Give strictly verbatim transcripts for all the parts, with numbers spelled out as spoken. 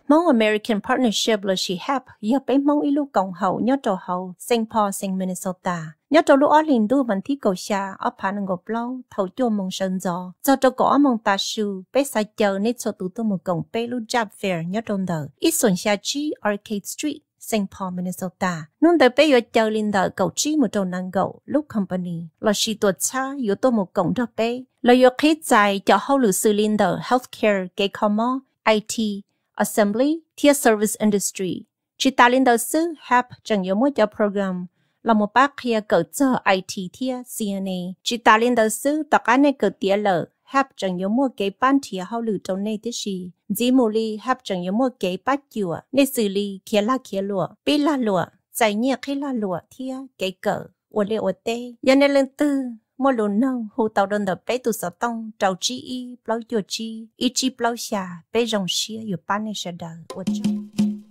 mong American Partnership là she help giờ bé mong ilu cộng hậu nhớ trò hậu Saint Paul Saint Minnesota nhớ trò lu ở liền đu vẫn thi cầu xa ở pan ngọc lâu thầu cho mong sơn gió cho trò có mong ta su bé sai chờ nên cho tụ tôi một cộng bé lu job fair nhớ trong đời ít xuân xa chi Arcade Street Saint Paul Minnesota nung đời bé giờ chờ liền đời cầu chi một trò năng gậu lúc company là she tuột xa yếu tôi một cộng cho bé là yếu khít dài cho hậu lử sư liền đời healthcare cái commo I T assembly tia service industry chỉ ta lên đầu sư help chẳng yếu mỗi cho program là một bác kia cỡ cho I T tia C N A chỉ ta lên đầu sư tất cả này cỡ tia lờ help chẳng yếu mỗi cái ban tia hậu lử trong này thế gì dĩ mù li help chẳng yếu mỗi cái bát chùa nên xử lý kia la kia lụa bị la lụa giải nhiệt khi la lụa tia cái cỡ ổn lệ ổn tê giờ này lên tư mua lúa nông hồ tàu đơn đập bé tụ sở tông trâu chi y bao nhiêu chi y chi bao xa bé rong xiaอยู่บ้านในเสด็จวัดจง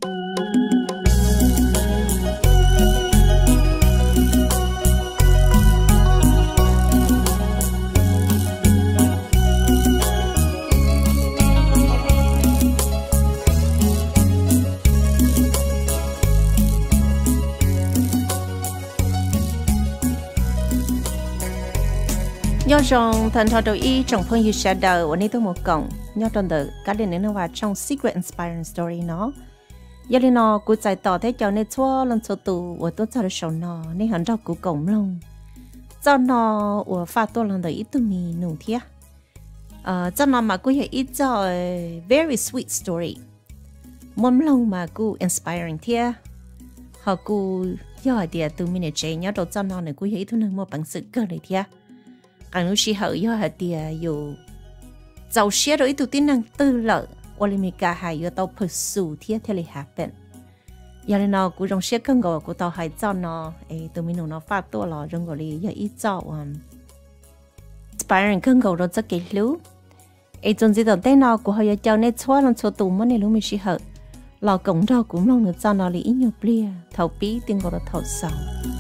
nhớ rằng thần thọ đầu y trong phong yêu sẽ đờiวันนี้tôi một cộng nhớ trong đời các liên đến vào trong secret inspiring story nó giờ lên nó cụ giải tỏ thế cho nên chua lần số tù của tôi cho được sầu nó nên hắn ra cụ cộng luôn cho nó của pha tôi lần đời ít tôi mì nụ thiệt ờ cho nó mà cụ hiểu ít cho very sweet story mồm lông mà cụ inspiring thiệt họ cụ giờ thì từ mình để chơi nhớ đầu cho nó này cụ hiểu ít tôi nên một bằng sự cơ này thiệt càng lúc xí hậu do hạt tiền dù giàu xe rồi tụi tin năng tư lợi Olympica hay do tao pursue thiết theo lịch happen giờ này nó cũng trong xe cân gò của tao hay cho nó ấy tụi mình nó phátตัวlà trong gò li giờ ít cho um inspiring cân gò rồi rất kỹ lú ấy trong gì đó tên nó của họ giờ cho nên xóa lần số tụ mất này lúc mình xí hậu lò cổng đó cũng long được cho nó li ít nhiều bia thầu bí tiền gò đó thầu sầu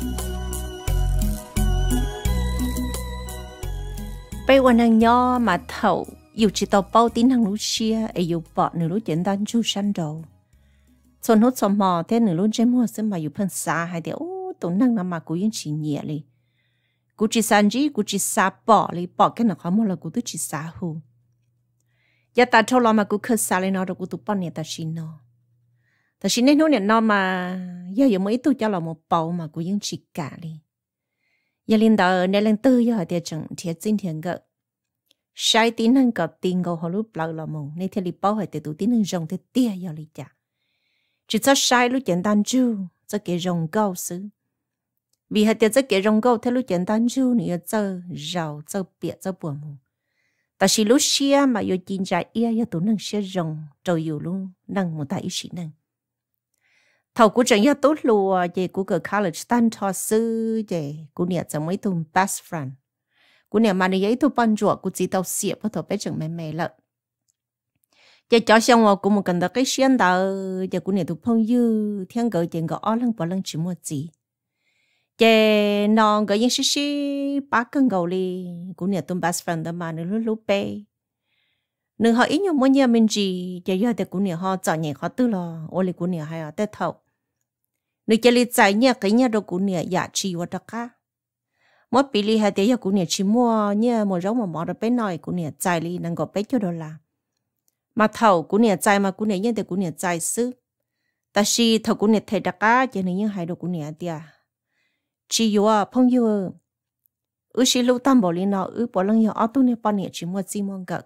bây giờ nàng nhỏ mà thầu dù chỉ tàu bao tín hàng lúa xia ấy dù bỏ nửa lúa简单chu san đầu xuân hốt xóm mò thế nửa lúa chém hoa xem mà dù phân xa hay thì ô tụi nàng nằm mà cũng yên chỉ nhẹ li cũng chỉ san gì cũng chỉ xa bỏ li bỏ cái nào khó một là cũng tự chỉ xa hù giờ ta thâu lo mà cũng khơi xa lên nó rồi cũng tụi bọn này ta xin nó ta xin nên nó này nó mà giờ giờ mới tụi cho là một bầu mà cũng yên chỉ cả li giờ linh đạo nên lên tư giờ thì chẳng thiệt chính thiện gợ sai tín năng có tiền gầu họ lúc lâu là mù nên thì li bao hay thì tụ tín năng rong thì tia giờ li chả chỉ cho sai lúc简单chú cho cái rong gầu xứ vì hay thì cho cái rong gầu thì lúc简单chú nữa cho giàu cho bịa cho buồn mù ta chỉ lúc xia mà yo chín trái ia yo tụ năng xia rong rồi yo luôn năng một tại ý năng thầu của chẳng nhớ tốt lùa về của cái college tan thọ sư về của nhà chẳng mấy thùng best friend của nhà mà này ấy thu ban ruột của chỉ tàu xịt có thầu bé chẳng mẹ mẹ lợ về cho xong rồi của một cần cái xuyên đầu về của nhà thu phong dư thiên gửi chuyện gõ lăng bỏ lăng chỉ một gì về non gửi những xí xí ba cân gầu li của nhà thu best friend đó mà nó lúc lúc bé nương họ ít nhiều mỗi nhà mình chỉ giờ giờ thì của nhà họ chọn nhẹ họ tư lo ô li của nhà hay ở tết thầu nương chỉ li chạy nhà cái nhà đồ của nhà giả chi và đặc cả mỗi bị li hay thì giờ của nhà chỉ mua nhà một giống một món đồ bé nói của nhà chạy li năng gọi bé cho đồ là mà thầu của nhà chạy mà của nhà nhân thì của nhà chạy xứ ta chỉ thầu của nhà thấy đặc cả cho nên những hai đồ của nhà tia chỉ yêu à phong yêu ư chỉ lưu tâm bảo li nào ư bảo lăng yêu ở tu nhà bao nhà chỉ mua gì mua gạo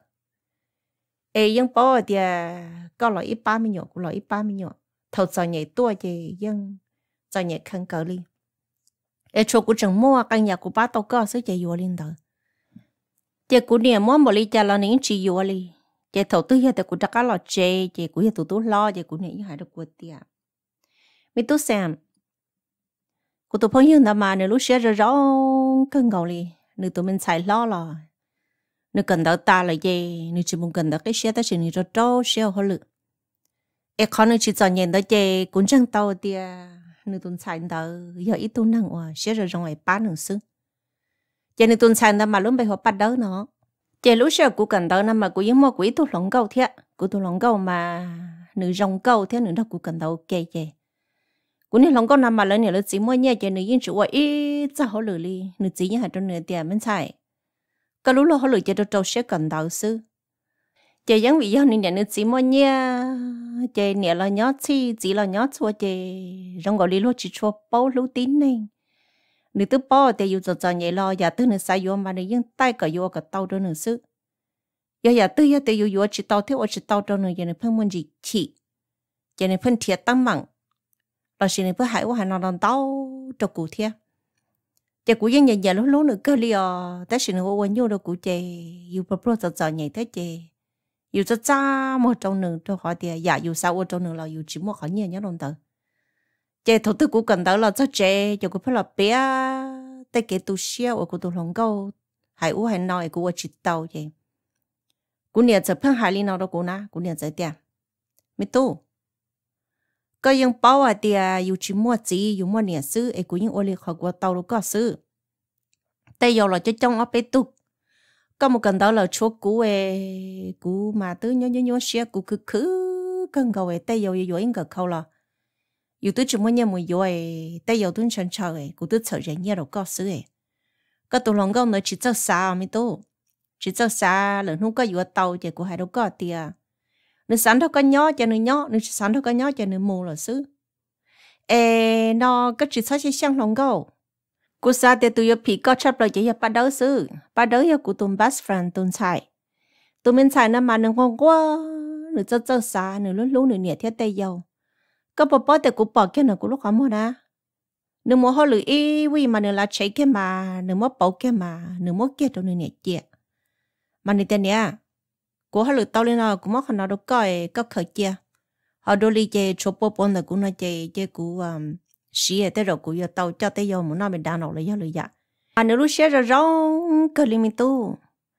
ê ยัง bỏ thì có loại ít ba mươi nhọ có loại ít ba mươi nhọ thầu giờ nhảy tua thì ยัง giờ nhảy khăn cỡ li ê chỗ của chẳng mua căn nhà của ba tao có sẽ chạy vô lên đó chỉ của nhà mua một ly trà là những chỉ vô li chỉ thầu tư giờ thì của tất cả là chè chỉ của giờ tụi tôi lo chỉ của nhà những hai được của tiệt mình tôi xem của tụi phong như mà nếu lúc xưa rồi rõ cơn gầu li nếu tụi mình xài lo là nếu cần đỡ ta là gì nếu chỉ muốn cần đỡ cái xe ta chỉ nên cho trâu xe họ lự em khó nếu chỉ chọn nhìn đỡ gì cũng chẳng tao thì nếu tuần xài đỡ giờ ít tuần năng hòa xe rồi trong ngoài bán nữa xứ giờ nếu tuần xài đỡ mà lúc bây họ bắt đỡ nó giờ lúc xe cũng cần đỡ năm mà cũng giống một quỹ tu lòng gầu thiệt của tu lòng gầu mà nữ rong câu thế nữ đó cũng cần đầu kê kê cũng như lòng con nằm mà lên nữa là chỉ mua nhẹ cho nữ yên chủ ý cho họ lười đi nữ chỉ như hai trong nửa tiền bên trái cái lúc đó họ lười cho tôi trâu sẽ cần đầu sư chị giống vì do nữ nữ chỉ mua nhẹ chị nhẹ là nhớ chi chỉ là nhớ chua chị rong gọi đi luôn chỉ chua bao lú tín này nữ tư bao thì yêu cho nhẹ lo giờ tư nữ sai vô mà nữ yên tay cả vô cả tàu cho nữ sư giờ giờ tư giờ tư yêu yêu chỉ tàu theo chỉ tàu cho nữ giờ nữ phân muốn gì chỉ giờ nữ phân thiệt tâm mạng là xin nữ hại quá hại nó đòn tàu cho cụ thiệt giờ cụ yên giờ giờ lúc lúc nữ cơ li à tại xin nữ quên vô đâu cụ chị yêu bao bao cho cho nhẹ thế chị yêu cho cha một trong nữ cho họ thì giờ yêu sao trong nữ là yêu chỉ một khó nhẹ nhớ đòn tàu chị thổ tư cụ cần đó là cho chị cho cụ phải là bé tại cái tu xia ở cụ tu lòng câu hại u hại nói cụ chỉ tàu chị cụ nhà chụp phăng hại li nào đó cụ na cụ nhà chạy tiền mi tu cái yung bao à tiền yêu chỉ mua gì yêu mua nhà sư ấy cụ yung ô li khỏi cụ tàu đâu có sư tại giờ là cho trong ở bên tu có một cần đó là chỗ cụ ấy cụ mà tứ nhớ nhớ nhớ xia cụ cứ cứ cần cầu ấy tại giờ giờ những cái khâu là yêu tôi chỉ muốn nhà mùi yo ấy tại giờ tôi chân chờ ấy cụ tôi sợ rèn nhà đâu có sư ấy cái tụ lòng câu nó chỉ cho xa mi tu chỉ cho xa là không có yêu tàu thì cụ hay đâu có tiền nếu sáng đâu có nhó cho nên nhó nếu sáng đâu có nhó cho nên mù là xứ ê nó cái chỉ sao chỉ sang lòng câu cụ xa thì tụi yo phí có chấp lại chỉ yo bắt đầu xứ bắt đầu yo cụ tụi best friend tụi xài tụi mình xài nó mà đừng ngon quá nếu cho cho xa nếu lúc lúc nếu nhẹ thiết tay dầu có bỏ bỏ thì cụ bỏ cái nào cụ lúc không mua đó nếu mua họ lười ý vì mà nếu là chạy cái mà nếu mua bỏ cái mà nếu mua cái đâu nếu nhẹ chia mà nếu tên nè của họ lười tao lên nào cũng mất nào đâu coi có khởi chia họ đôi li chơi chụp bộ bốn là cũng nói chơi chơi cũng xí tới rồi cũng tao cho tới giờ muốn nói mình đào nổ lấy giờ lười dạ mà nếu lúc xé rồi rong cơ li mình tu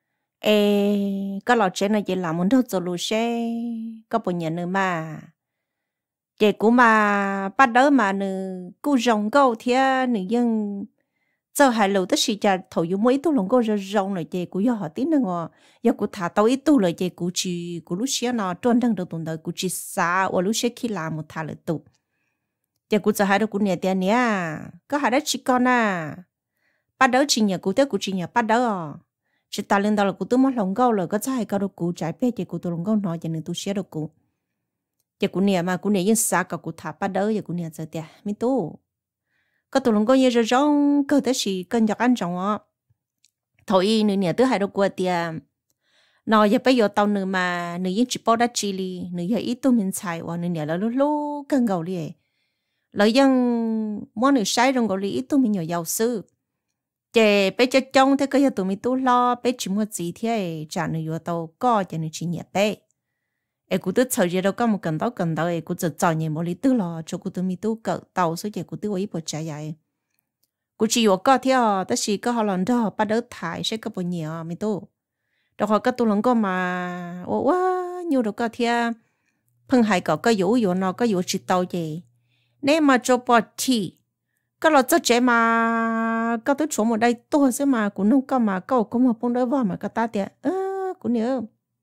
ê có lọ chơi này chơi làm muốn đâu rồi lúc xé có bao nhiêu nữa mà chị cũng mà bắt đầu mà nữ cô rong câu thì nữ dân giờ hai lâu tất sĩ cha thầu yêu mấy tu lòng câu rồi rong rồi chị cũng do họ tin nữa ngò giờ cũng thả tao ít tu rồi chị cũng chỉ cũng lúc xưa nó trôn đằng đầu tuần đời cũng chỉ xa và lúc xưa khi làm một thả lại tu chị cũng giờ hai đứa cũng nhẹ tiền nhá có hai đứa chỉ con à bắt đầu chỉ nhẹ cũng tới cũng chỉ nhẹ bắt đầu chỉ ta lên đó là cũng tu mất lòng câu rồi có trái cái đó cũng trái bé chị cũng tu lòng câu nói cho nên tu xưa đâu cũng giờ cũng nè mà cũng nè yên xa cả cũng thả bắt đầu giờ cũng nè giờ tiệt mi tu có tụi nó có nhiều rong cơ thể gì cần giặc ăn rong á thôi nửa nè tới hai đứa qua tiệt nó giờ bây giờ tao nửa mà nửa yên chỉ bao đắt chi li nửa giờ ít tụi mình xài và nửa nè là lúc lúc cần gạo li lợi dân món nửa sai rong gạo li ít tụi mình nhiều giàu sư chè bây giờ trong thế cái giờ tụi mình tu lo bây chỉ mua gì thế trả nửa giờ tao có cho nửa chỉ nhẹ bây em cũng tức thời gian đâu có một cần tao cần tao em cũng chỉ chọn nhiều một lý tư lo cho cô tôi mi tu cỡ tàu số giờ cũng tư ý bộ trái vậy cũng chỉ có có theo tất chỉ có họ làm đó bắt đầu thải sẽ có bao nhiêu mi tu đó họ có tu lần có mà ô quá nhiều đâu có theo phân hai có có yếu yếu nó có yếu chỉ tàu gì nếu mà cho bỏ thì có là cho trẻ mà có tới chỗ một đây tôi sẽ mà cũng không có mà có cũng một phong đối vào mà cái ta thì ơ cũng nhớ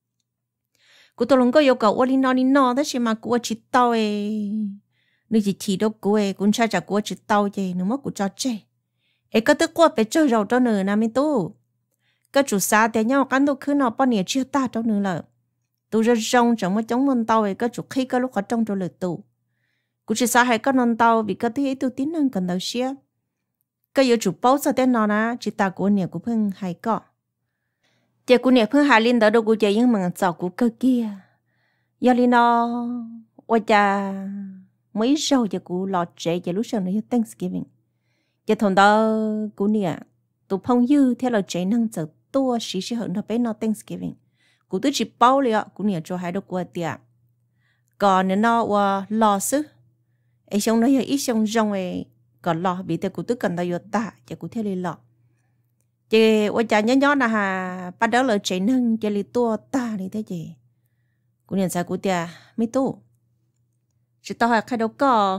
cô tôi luôn có yêu cầu ôn nó đi nó đó chỉ mà cô chỉ tao ấy nếu chỉ thì đâu cô ấy cũng cha cha cô chỉ tao chứ nếu mà cô cho chơi ấy có tới qua phải chơi rồi đó nữa nè mi tu cái chủ xã thì nhau cán đâu cứ nó bao nhiêu chưa ta đó nữa là tu ra rong chẳng mà chống non tao ấy cái chủ khi cái lúc ở trong rồi lượt tu cô chỉ xã hay có non tao vì cái thứ ấy tu tín năng cần đầu xia cái yêu chủ bao giờ tên nó nè chỉ ta cô nè cũng phân hay có chị cũng nè phương Hà Linh đó đâu cũng chơi những mảng giàu của cơ kia, giờ linh nó, ôi cha mấy sau chị cũng lọt trẻ chị lúc sau nữa Thanksgiving, chị thằng đó cũng nè, tụ phong dư theo là trẻ năng giờ tua xí xí hơn nó bé nó Thanksgiving, cũng tôi chỉ bao liền cũng nè cho hai đứa qua tiệm, còn nữa nó và lò xứ, ấy xong nó ít xong rong ấy, còn lò bị thế cũng tôi cần đó vô ta, chị cũng theo lên lò. Chị ôi cha nhớ nhớ là hà bắt đầu là chạy nâng cho li tua ta đi thế chị cũng nhận ra của tia mấy tu chị tao khai đâu có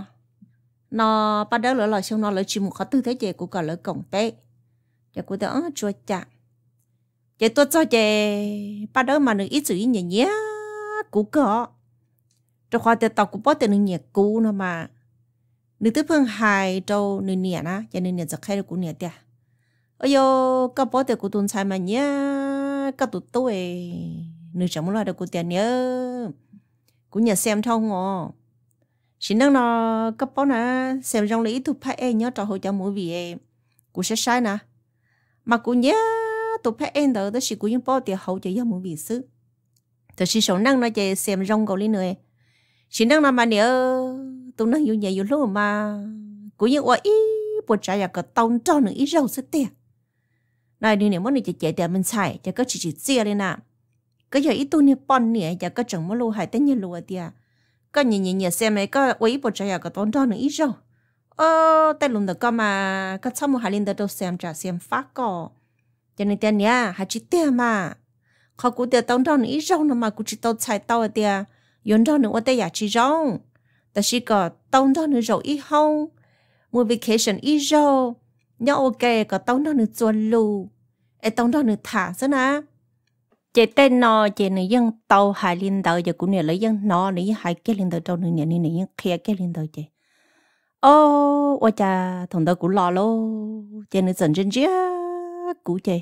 nó bắt đầu là là xong nó là chỉ một khó tư thế chị cũng còn là cổng bé chị của tia chua chả chị tôi cho chị bắt đầu mà được ít chữ nhẹ nhẹ cũng có cho khoa tiền tàu cũng bỏ tiền nửa nhẹ cũ nữa mà nửa thứ phương hai trâu nửa nhẹ na cho nên nhẹ giật khai được cũ nhẹ tiền ôi yo các bỏ tiền của tuần sai mà nhá các tụt tôi nửa chẳng muốn lo được của tiền nhớ cũng nhớ xem thông ngò chỉ năng nó các bỏ nè xem trong lý tụt phải em nhớ trò hồi cho mỗi vì em cũng sẽ sai nè mà cũng nhớ tụt phải em đó đó chỉ cũng những bỏ tiền hậu cho mỗi vì xứ tôi chỉ sống năng nó chạy xem trong cầu lý nữa chỉ năng là mà nhớ tụi nó nhiều nhiều lúc mà cũng như vậy bữa trái là cái tông cho nó ít rau sức tiền này đi nếu mà mình chỉ chạy tiền mình xài cho có chỉ chỉ chia lên nè cái giờ ít tu này bón nè cho có chẳng mất lúa hay tên như lúa tiền có nhìn nhìn nhìn xem này có vậy bữa trái là cái tông cho nó ít rau ờ tại lúc đó có mà có xong một hai lần đó xem trả xem phát có cho nên tiền nhá hay chỉ tiền mà họ cũng tiền tông cho nó ít rau nó mà cũng chỉ tao xài tao tiền yon cho nữa tại nhà chỉ rong, ta chỉ có tông cho nữa rồi ít không, mua vacation ít rồi, nhớ ok có tông cho nữa chuẩn lù, ai tông cho nữa thả thế na, chị tên nó chị nữa dân tàu hai linh đầu giờ cũng nữa lấy dân nó nữa hai cái linh đầu trong nữa nữa nữa nữa kia cái linh đầu chị, ô, ôi cha thằng đó cũng lo lô, chị nữa dần dần chứ, cũng chị,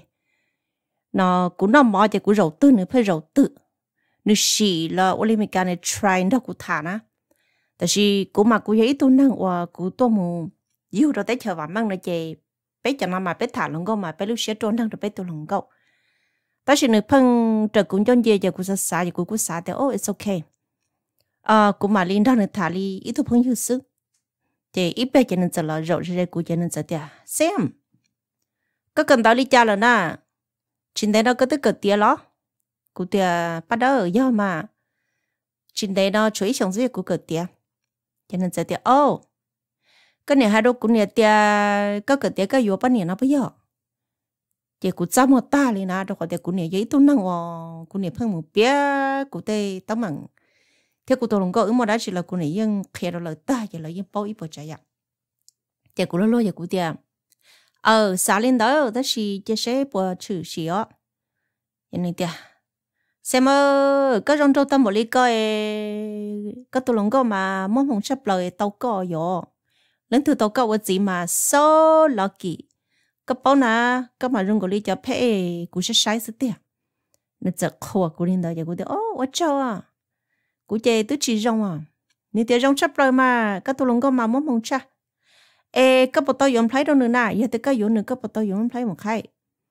nó cũng nó mò chị cũng đầu tư nữa phải đầu tư nếu xí là ô li mình cái này try đó cũng thả na,แต่是กูมากูยังอีตัวนั่งว่ากูตัวมูอยู่เราได้เชื่อว่ามั่งนะเจไปจะนำมาไปถาลงก็มาไปลูกเสียตัวนั่งเราไปตัวลงก็แต่是นึกเพิ่งจะกูจนเย่จะกูจะสาจะกูกูสาแต่โอ้ it's okay อ่ากูมาลินด้านนึกถาลีอีตัวเพิ่งอยู่ซึเจอีเป้จะนึกจะละเราจะกูจะนึกจะเดียเซมก็กันตอนลิจ่าแล้วนะชินได้เราก็ต้องเกิดเดียหรอกูเดียปัดเออย่อมาชินได้เราช่วยส่งเสียกูเกิดเดียcho nên giờ thì ô cái này hai đứa cũng nhà tia có cái tia cái yếu bao nhiêu nó bây giờ thì cũng chăm một ta liền na rồi có tia cũng nhà giấy tôi năng vào cũng nhà phân một bé cũng tê tấm bằng theo cũng tôi lòng có ứng mà đã chỉ là cũng nhà dân kia rồi lời ta chỉ là dân bao ít bao trái ạ thì cũng lo lo giờ cũng tia ờ sáng lên đó đó là chia sẻ của chữ gì á cho nên tia xem ơ cái trong trâu tâm một ly coi cái tụi lòng có mà mong không chấp lời tao có rồi lần thứ tao có cái gì mà so lucky cái bao na cái mà rung cái ly cho phe cũng sẽ sai sự tiền nên giờ khổ của linh đó giờ cũng được ô ô cháu à cũng chơi tứ chỉ rong à nếu tiền rong chấp lời mà cái tụi lòng có mà mong không chấp ê cái bộ tao dùng play đâu nữa nè giờ tới cái dùng nữa cái bộ tao dùng play một khai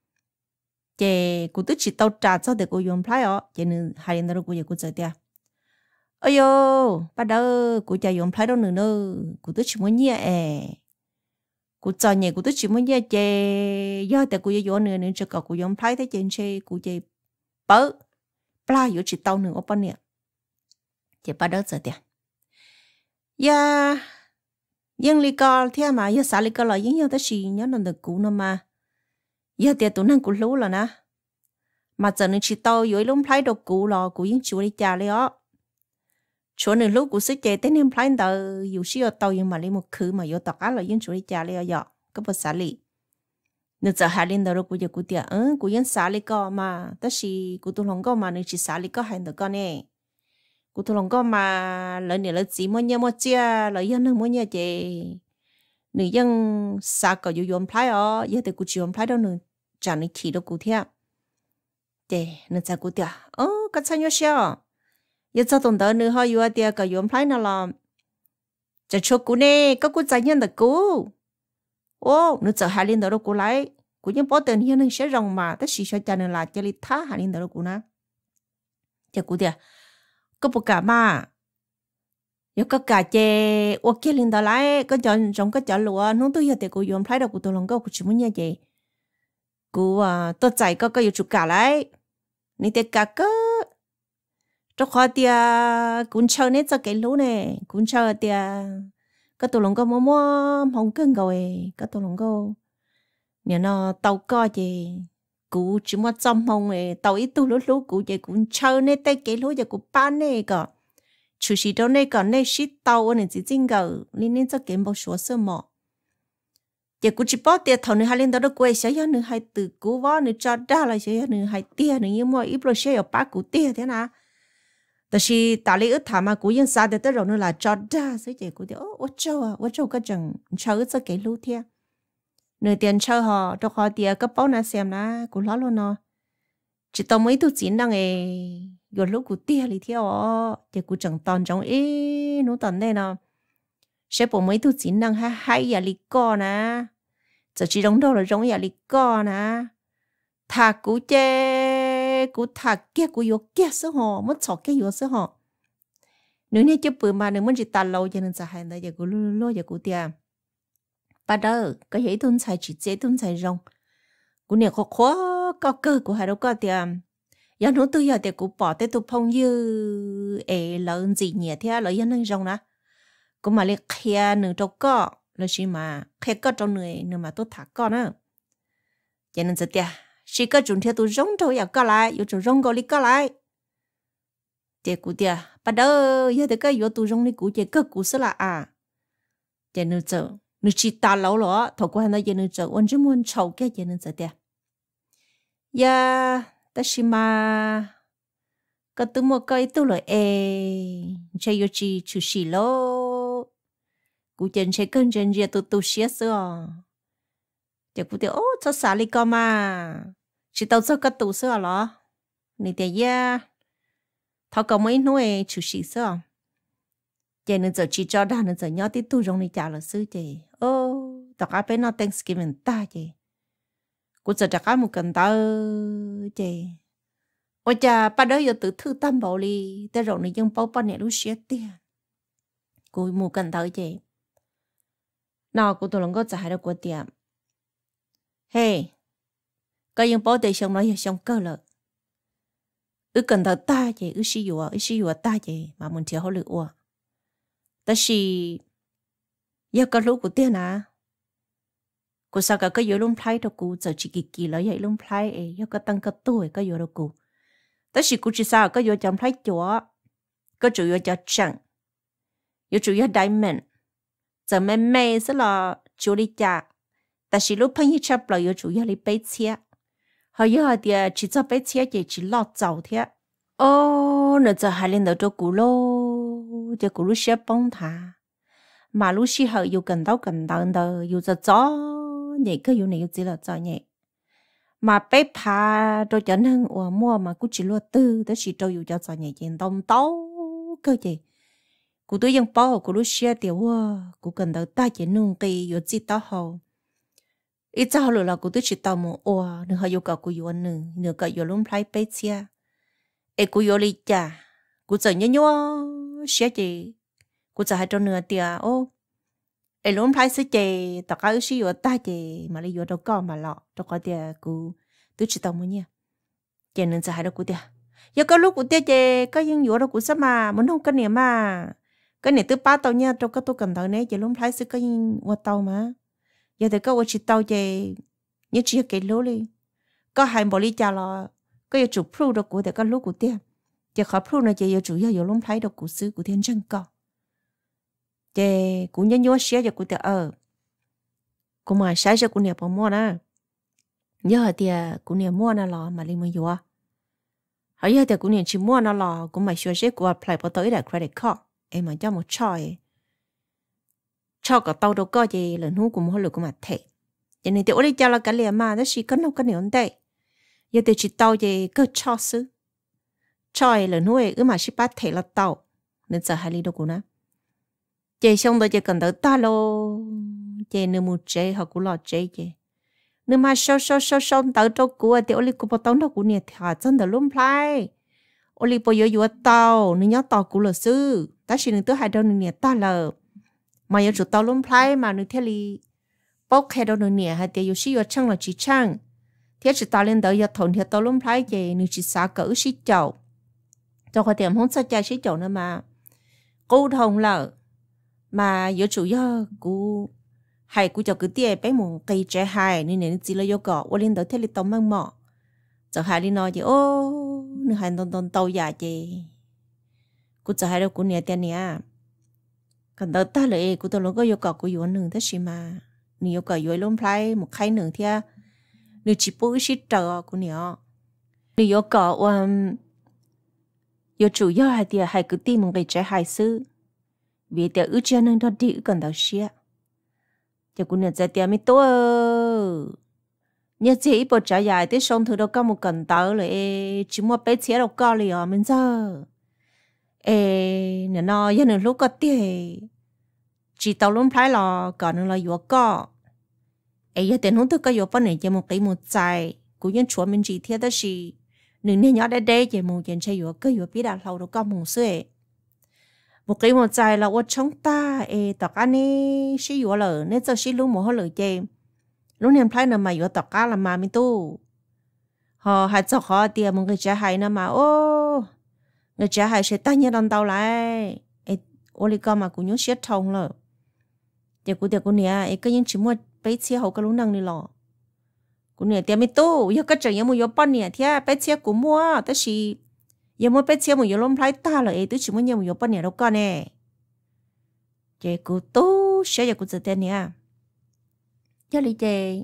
chị cũng tức chỉ tao trả cho để cô dùng play ó chị nên hai lần đó cô giờ cô chơi tia ơi yo bắt đầu cô chơi dùng play đâu nữa nữa cô tức chỉ muốn nhẹ à cô chơi nhẹ cô tức chỉ muốn nhẹ chị giờ để cô dùng nữa nữa cho cô dùng play thế chị chơi cô chơi bớt play yo chỉ tao nữa ở bên nè chị bắt đầu chơi tia ya nhưng lý do thế mà ya sao lý do là những nhau tới gì nhớ lần được cũ nữa mà giờ thì tụi nó cũng lú rồi nè mà giờ nó chỉ tao dưới lúc play đồ cũ là cũ những chú đi trả lấy á chỗ này lúc cũ sẽ chạy tới nem play tao dù xíu tao nhưng mà lấy một khứ mà vô tao á là những chú đi trả lấy á giờ có bao xả lì nếu giờ hai lần đó cũ giờ cũ tiệt ừ cũ những xả lì có mà tất gì cũ tụi lòng có mà nếu chỉ xả lì có hai đứa con nè cũ tụi lòng có mà lời này lời gì mua nhà mua chia lời dân nó mua nhà chị nữ dân xa có dù dùng play ó giờ thì cũ chỉ dùng play đâu nữa trả nên khí đâu cũ thiệt để nên sao cũ thiệt ơ cái sao nhớ sao giờ sao tuần đó nữa họ yêu tiệt có dùng play nào làmจะชกกูเน่ก็กูใจยันแต่กูโอ้นึกจะหาลินเดอร์กูไล่กูยังพอเตือนเฮียนึงเสียรองมาแต่สิชจันละจะลิท่าหาลินเดอร์กูนะจะกูเดียก็ปกามา有個家姐，我叫領導來，個陣仲個陣路啊，弄到有啲個用 play 到個度啷個個全部嘢嘢，個啊多仔個個要做家來，你哋家個，做開啲啊，管車呢就幾路呢，管車啲啊，個度啷個摸摸紅根個誒，個度啷個，然後豆個嘢，個只摸針紅誒，豆一度碌碌個嘢管車呢得幾路就個班呢個。chủ sĩ đó này còn này shit tàu này chỉ chính cái liên liên cho kiếm bao số số mỏ giờ cũng chỉ bảo tiền thầu này hai liên đó được quay sẽ nữa hai từ cú võ nữa cho ra là sẽ nữa hai tiền nữa nhưng mà ít rồi sẽ ở ba cú tiền thế nào 但是打理一他嘛，古人啥的都让你来找的，所以就古的哦，我找啊，我找个整，找这给路天，nửa tiền chờ họ, cho họ tiền cái bao na xem na,古老luôn nó, chỉ tao mấy thứ tiền năng ấy, rồi lúc古tiền đi theo, thì古chẳng toàn trong ấy, nó toàn đây nó, sẽ bỏ mấy thứ tiền năng hay hay à li co na, giờ chỉ trong đâu là trong à li co na, thà古chơi,古thà kia古yo kia số họ, mất chọn kia yo số họ, nếu như chưa bự mà nếu muốn chỉ tàn lâu cho nên sẽ hay đấy, giờ古lu lu giờ古tiền bắt đầu cái hệ thống tài chỉ dễ thống tài rong, cú này khó khó có cơ của hai đứa có tiền, giờ nó tôi giờ thì cú bỏ tới tụ phong như ấy lớn gì nhỉ thế lợi nhân rong nè, cú mà lấy kia nửa trâu có là gì mà kia có trâu nửa nửa mà tôi thả con á, cho nên giờ thì chỉ có chuẩn theo tụ rong trâu giờ có lại, yêu trâu rong có đi có lại, thì cú thì bắt đầu giờ thì cái yêu tụ rong này cú chỉ có cú sẽ là à, cho nên giờ nếu chỉ ta lâu rồi, thầu qua nó giờ nó trở ôn chỉ muốn chầu cái giờ nó trở đi. Ya, ta chỉ mà cái tụi mua cái tụi rồi ê, chơi yêu chỉ chú xí lô, cú chân chơi cơn chân giờ tụi tụi xía xưa, giờ cú tiêu ô cho xả đi coi mà, chỉ tao cho cái tụi xưa lo, này thì ya, thầu có mấy nuôi chú xí xưa. Giờ nên giờ chỉ cho đàn nên giờ nhớ tới tu rong này trả là sư chị, ô, tất cả bên nó Thanksgiving ta chị, cũng giờ tất cả một cần ta chị, ôi cha, bắt đầu giờ tự thư tâm bảo đi, tới rồi này dân bảo bao nhiêu lúc xé tiền, cũng một cần ta chị, nào cũng tôi lòng có giải được của tiệm, hey, cái dân bảo để xong nói giờ xong cơ了，ư cần ta ta chị, ư sử dụng ư sử dụng ta chị, mà mình thiếu họ lựa ủa. 但是要个路古点啊，古啥个个有龙拍的古就自己记了，有龙拍诶，要个当个多个有的古，但是古只啥个有讲拍咗，个主要叫正，有主要 diamond， 就妹妹是了主力家，但是路拍一差不了有主要的背车，还有下啲只做背车就只落走的，哦，那就还领到做古咯。giờ cụ lúc xưa bông thà mà lúc xưa họ yêu cần đau cần đau đau yêu cho chó nhảy cái yêu này yêu chỉ là chó nhảy mà bé phá rồi cho nên ở mua mà cụ chỉ lo tư đó chỉ cho yêu cho chó nhảy trên đông tấu cơ gì cụ tôiยังbảo cụ lúc xưa thì wow cụ cần đau ta chỉ nung kỳ yêu chỉ tao hậu ít sao rồi là cụ tôi chỉ tao một wow nữa họ yêu cả cụ yêu nữa nữa cả yêu luôn phải bé chia ấy cụ yêu đi chả cụ giờ nhớ nhớ xé chị, côจะให้ตัวเนื้อเตียโอ้ไอ้ล้มไพสิเจตะก้าชิอยู่ตาเจมาเลยอยู่ตะก้อมาหล่อตะก้อเตียกูตู้ชิตอมันเนี่ยเจนึงจะให้เรากูเตียยังก็ลูกกูเตียเจก็ยังอยู่เรากูซะมามันห้องกันเนี่ยมาก็เนี่ยตู้ป้าตัวเนี่ยตะก็ตัวกันตัวเนี่ยเจล้มไพสิก็ยังว่าตัวมายังแต่ก็ว่าชิตตัวเจยังชี้เกล้เลยก็ให้บริจาคก็ยังจุดพลุเรากูแต่ก็ลูกกูเตียgiờ khó pru này giờ chủ yếu lông thái được cụ sư của thiên chân co, giờ cũng nhân nhớ xé giờ cụ tự ở, cũng mà sai giờ cụ niệm bao mua nè, giờ thì cụ niệm mua nè lò mà đi mua vô, hay giờ thì cụ niệm chỉ mua nè lò cũng mà xóa xé cụ apply vào tới là credit card, em mà cho một choi, cho cả tàu đâu có gì lần hú cũng hơi lười cũng mà thế, giờ này thì ở đây cho là cái liền mà đó chỉ có đâu cái niệm đây, giờ thì chỉ tàu gì cứ cho sư. Choi lần nuôi ư mà ship bắt thể là tàu nên giờ hai lý đâu cũng nè chị xong rồi chị cần tới ta lô chị nửa một chế họ cũng lo chế chị nửa mà sau sau sau sau tới chỗ của thì oli cũng bắt tông đâu cũng nè thà chân được luôn play oli bây giờ vừa tàu nửa nhớ tàu cũng là sư ta chỉ nửa tới hai đâu nè ta là mà giờ chủ tàu luôn play mà nửa thế li bốc hai đâu nè hai thì giờ chỉ vừa chăng là chỉ chăng thế chỉ tàu lên tới giờ thôn thì tàu luôn play chị nửa chỉ xả cỡ xí chậu cho họ tiệm không sao chạy xí chậu nữa mà cô thông là mà yếu chủ yếu cô hay cô cho cứ tiệm bé một cây trái hay nên nên chỉ là yếu cỏ ô lên tới thế là tao mang mỏ cho hai đi nói gì ô nửa hai tôn tôn tàu giả gì cô cho hai đâu cô nhẹ tiền nhẹ còn tới ta lại cô tôi lúc có yếu cỏ cô yếu nửa thế gì mà yếu cỏ yếu luôn play một khay nửa thế nửa chỉ bố xí chờ cô nhẹ yếu cỏ um yo chủ yếu hai tia hai cứ tìm một cái trái hai sư vì tia ước cho nên đó đi cần đầu xia cho cô nhận ra tia mi to nhớ chỉ bộ trái dài tới sông thử đâu có một cần tàu lại chỉ mua bé xe đâu có liền mình giờ ê nè nó giờ nè lúc có tia chỉ tàu luôn phải là còn là vừa có ê giờ tiền không thức có vừa bao này cho một cái một dài cũng như chúa mình chỉ theo đó là nương nên nhớ đây đây chỉ một chuyện chơi vừa cái vừa biết là lâu đâu có một sự một cái một dài là ở trong ta ê tất cả này sử vừa là nên giờ sử dụng một hơi lời chơi lúc này phải là mà vừa tất cả là mà mình tu họ hay cho họ tiền một cái trái hay nữa mà ô người trái hay sẽ tay nhớ đòn tàu lại ê ô li con mà cũng nhớ xét thông rồi giờ cũng tiền cũng nè ê cái những chỉ mua bé xe hậu cái lúc năng này lọ cũng nè tiền mình tu giờ cái chuyện một giờ bao nè thì bé xe cũng muaแต่是giờ mua bé xe một giờ lom phải ta rồi tôi chỉ muốn giờ một giờ bao nè đâu con nè giờ cũng tu sẽ giờ cũng tự tiền nè giờ lý giờ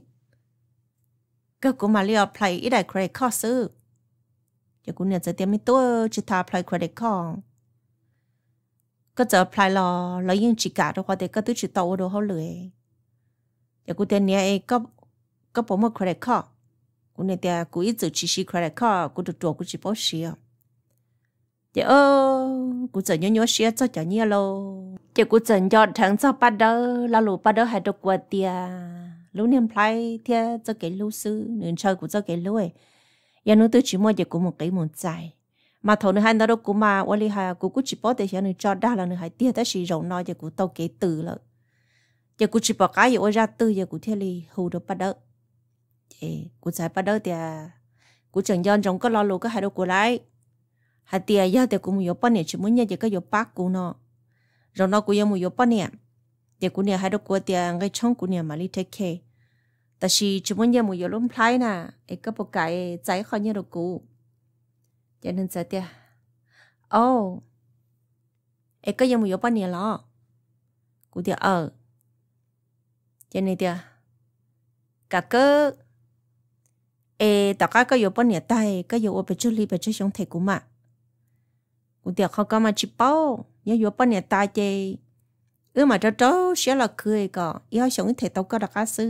cái cũng mà liều play ít đại credit card sư giờ cũng nè giờ tiền mình tu chỉ thà play credit cardก็จะ apply รอแล้วยังจิกาตัวเด็กก็ตัวจิตโตดูเขาเลยเดี๋ยวกูเดี๋ยวนี้ก็ก็ผมว่า credit card กูเนี่ยเดี๋ยวกู一直持续 credit card กูตัวตัวกู只保持啊เดี๋ยวกูจะย้อนย้อนเสียจะจะเนี่ยโลเดี๋ยวกูจะย้อนทั้งจะปัดเดอแล้วลูปัดเดอให้ตัวกูเดียลูเนี่ย apply เที่ยจะเกี่ยวลูซื้อหนึ่งเช้ากูจะเกี่ยวลูเอ้ยังนู้ตัวจิมัวเดี๋ยวกูหมดกี่หมดใจmà thầu nữa hai nó đâu cũng mà ôn li hai cũng cũng chỉ bảo để cho nó cho đa là nó hai tia tới sử dụng nó giờ cũng tàu kế từ了giờ cũng chỉ bảo cái gì ra từ giờ cũng theo li hù được bắt đầu thì cũng sẽ bắt đầu thì cũng chẳng do trong cái lo lù cái hai đâu của lại hai tia giờ thì cũng nhiều bao nhiêu chỉ muốn nhớ giờ cái nhiều bác của nó rồi nó cũng nhiều nhiều bao nhiêu giờ cũng nhiều hai đâu của tia cái trong cũng nhiều mà li take careแต่是只muốn nhớ nhiều lắm phải nè cái bộ cái trái khó nhớ được của cho nên giờ tia ô ê có dùng một yếu bao nhiêu lo cụ tia ờ cho nên tia cả cơ ê tất cả có yếu bao nhiêu tay có yếu ở bên chỗ li bên chỗ sống thể của mà cụ tia không có mà chỉ bao nhớ yếu bao nhiêu tay chơi ư mà cho cháu sẽ là cười cả yếu sống thể tao có đặc cá sư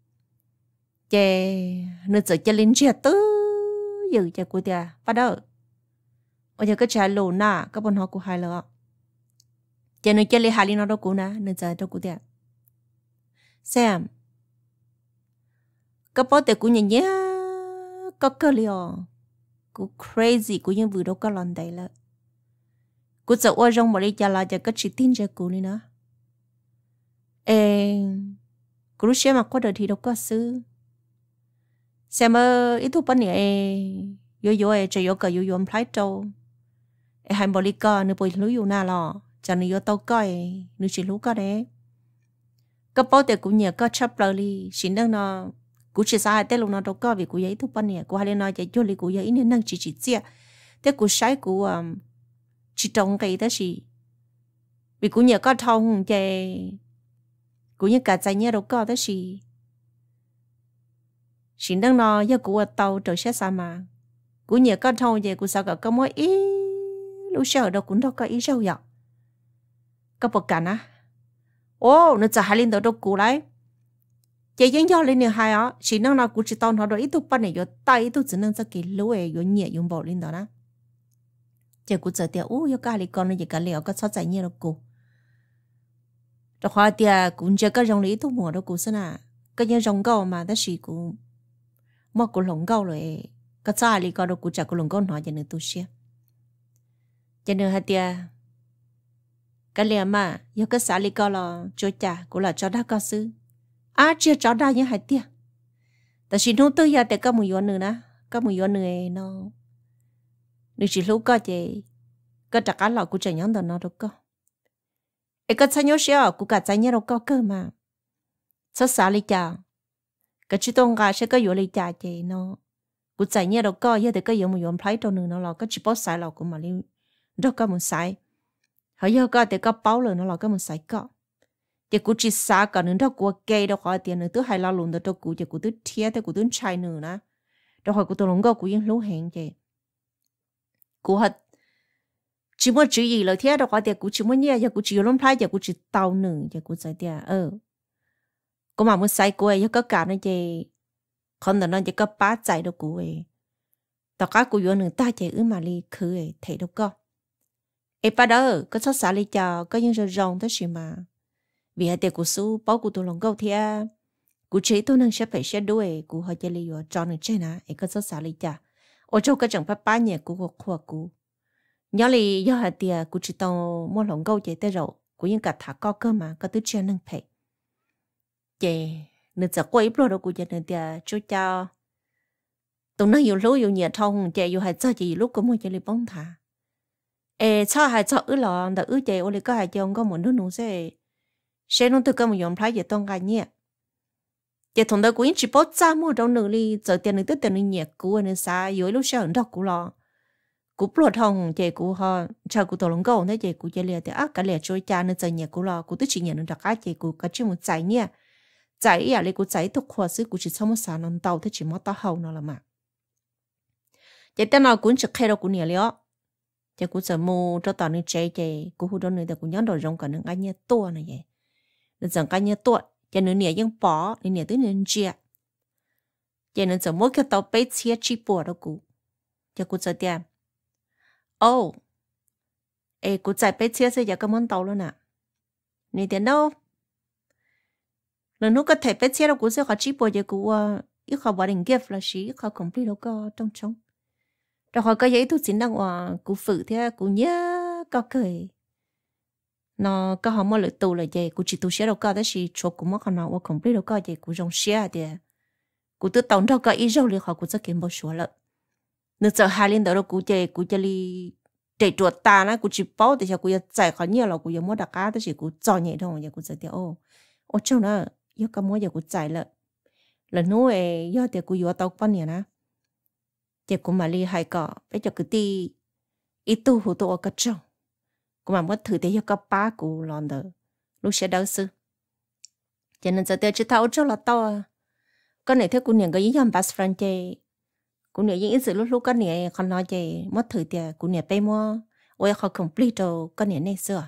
chơi nên giờ chơi linh chia tứ giờ chơi cụ tia bắt đầu ở giờ cái trái lô na các bọn họ cũng hay là cho nên chơi lấy hai nó đâu cũng na nên giờ đâu cũng đẹp xem các bọn để cũng nhìn nhé có cơ liò cũng crazy cũng như vừa đâu có lần đấy là cũng sợ ở trong một đi chơi là giờ cái chỉ tin cho cũng đi nữa ê cũng lúc xem mà có đời thì đâu có sư xem ơ ít thuốc bánh này yo yo ê chơi yo cả yo yo em phải trâu hai bò lì cò nửa bồi lúa na lò cho nửa tàu coi nửa chỉ lúa có đấy các bao tiền cũng nhiều có chấp lời đi xin đăng nó cũng chỉ sai tên lúc nó đâu có vì cũng vậy thuốc bánh này cũng hay lên nói chạy cho li cũng vậy nên năng chỉ chỉ chia thế cũng sai cũng chỉ trồng cái đó gì vì cũng nhiều có thông chạy cũng như cả trái nhiều đâu có đó gì xin đăng nó giờ cũng tàu trở xe sao mà cũng nhiều có thông vậy cũng sao cả có mỗi ít lúc sau đó cũng đâu có ý đâu vậy các bậc cảnh á ô nó chả hay lên đó đâu cũ đấy chỉ những do lên nhiều hai á chỉ năng nào cũng chỉ tao nó đó ít thuốc bánh này rồi tay ít thuốc chỉ năng cho cái lúa ấy rồi nhẹ dùng bỏ lên đó đó chỉ cũng chờ tiệt ô, cái này con nó chỉ cái liệu có sót chạy nhiều đâu cũ rồi hoa tiệt cũng chỉ cái dòng lý thuốc mùa đâu cũ xí nè cái những dòng gạo mà đó chỉ cũng mà cũng lồng gạo rồi cái sao này con đâu cũng chả cũng lồng gạo nói cho nên tôi xia cho nên hai tia cái liền mà yêu cái xã lý co là cho cha cũng là cho đa cao sư à chưa cho đa như hai tiaแต่สิ่งนู้นตัวyaแต่ก็มือย้อนหนึ่งนะก็มือย้อนหนึ่งเนาะนึกสิลูกก็จะก็จากการหลอกกูจะย้อนตัวเนาะทุกก็ไอ้ก็ใช้ย้อนเสียกูกัดใจเนี่ยเราก็เกิดมาสักสาลิจ่าก็ชิตรงกาใช้ก็อยู่ลิจ่าเจเนาะกูใจเนี่ยเราก็เยอะแต่ก็ยังมือย้อนไพร์ตัวหนึ่งเนาะเราก็ชิบอสายเรากูมาลิđó có một sai, họ giờ có thể có bao lần nó là có một sai có, thì cũng chỉ xa cả nữa đó của cây đó khỏi tiền nữa thứ hai là luôn đó đó cũng chỉ cũng thứ thiệt thì cũng thứ trai nữa nè, đó khỏi cũng tôi lòng có cũng những lúa hẹn vậy, cũng hết, chỉ muốn chữ gì lời thế đâu có tiền cũng chỉ muốn nhẹ giờ cũng chỉ lắm phải giờ cũng chỉ tàu nửa giờ cũng sai tiền ờ cũng mà muốn sai cô ấy có cả nó gì không là nó chỉ có bá chạy đâu cô ấy tao cá cô vô nửa ta chạy ư mà đi khứ ấy thấy đâu có ấy ba đó có sót xả đi chào có những rong rong thế gì mà vì hai tiền của su bao của tôi lòng câu thì à cô chế tôi năng sẽ phải sẽ đuổi cô hỏi chơi liều cho nên chơi nè ấy có sót xả đi chào ở chỗ cái chẳng phải ba nhẹ cô có khoa cô nhớ là do hai tiền cô chỉ tao mua lòng câu chơi tới rồi cô những cả thả co cơ mà có thứ chơi năng phải chơi nên giờ quay pro đâu cô chơi nên tiền chú cho tụi nó nhiều lúc nhiều nhiệt thông chơi nhiều hai giờ chỉ lúc có mua chơi li bóng thả ê sao hai giờ ứ lò đã ứ chơi ôi có hai giờ có một đứa nung sẽ sẽ nó tự có một nhóm phải giờ tông cái nhẹ giờ thằng đó cũng chỉ bỏ ra mua đâu nữa đi giờ tiền nữa tiền nữa nhẹ cũ nữa xa yếu lúc sau đó cũ lo cũ pro thông chơi cũ họ chờ cũ tổ lông câu thế chơi cũ chơi liền thì ác cái liền trôi cha nữa giờ nhẹ cũ lo cũ tự chỉ nhẹ nữa đặc cái chơi cũ cái chuyện một giải nhẹ giải à lấy cũ giải thuộc khoa sư cũ chỉ xong một sáng năm tàu thế chỉ mất tao hậu nó là mà giờ tên nào cũng chỉ khai đâu cũ nhẹ liền giờ cũ giờ mua cho tao nữa chơi chơi cũ hú đó nữa thì cũ nhớ đồ rong cả những cái nhẹ to này vậy nên rằng cái nhẹ to giờ nữa nhẹ vẫn bỏ nên nhẹ tới nên chia giờ nên giờ mỗi cái tàu bé chia chi bỏ đâu cũ giờ cũ giờ tiền oh ê cũ giờ bé chia sẽ giờ cái món tàu luôn nè nên tiền đâu lần lúc có thể bé chia đâu cũ sẽ khó chi bỏ giờ cũ ít khó bỏ định gift là xí ít khó complete đâu có trong trong rồi họ có giấy thu xin đăng hòa cũ phụ thế cũ nhớ có cười nó có họ mua lợi tù là gì cũ chỉ tu sửa đâu có đó là cho cũ mất họ nào complete đâu có gì cũ rong sửa thì cũ tự tổng đâu có ý rồi liền họ cũ sẽ kiếm bao số lợi nếu giờ hai liên đó cũ chơi cũ chơi đi để chuột ta nó cũ chỉ bao thì cũ giải khó nhiều là cũ mua đặc cá đó chỉ cũ cho nhẹ thôi giờ cũ sẽ tiêu ô ô châu nó giờ có mua giờ cũ giải lợi lần nữa giờ thì cũ vừa tàu bao nhiêu nè giờ cũ mà đi hai cọ bây giờ cứ đi ít tu hồ tu ở cái trong cũ mà muốn thử thì giờ có ba cũ làm được lúc sẽ đỡ sư cho nên giờ tiêu chỉ tháo cho là to con này theo cũ nhận cái gì làm best friend chơi cũ nhận những sự lúc lúc con này con nói chơi mất thử thì cũ nhận bay mua ôi họ complete rồi con này này xưa